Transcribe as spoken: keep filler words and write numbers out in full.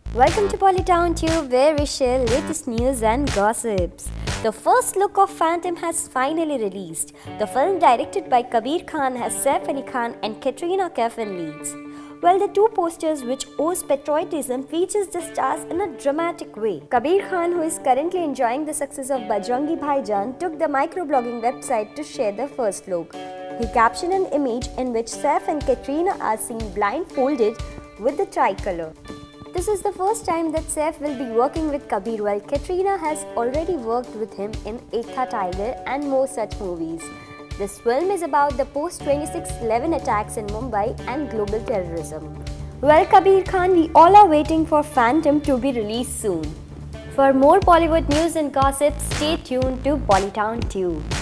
Welcome to Polytown Tube, where we share latest news and gossips. The first look of Phantom has finally released. The film, directed by Kabir Khan, has Saif Ali Khan and Katrina Kaif in leads. Well, the two posters, which owe patriotism, features the stars in a dramatic way. Kabir Khan, who is currently enjoying the success of Bajrangi Bhaijaan, took the microblogging website to share the first look. He captioned an image in which Saif and Katrina are seen blindfolded with the tricolor. This is the first time that Saif will be working with Kabir, while Katrina has already worked with him in Ek Tha Tiger and more such movies. This film is about the post twenty-six eleven attacks in Mumbai and global terrorism. Well, Kabir Khan, we all are waiting for Phantom to be released soon. For more Bollywood news and gossip, stay tuned to Polytown Tube.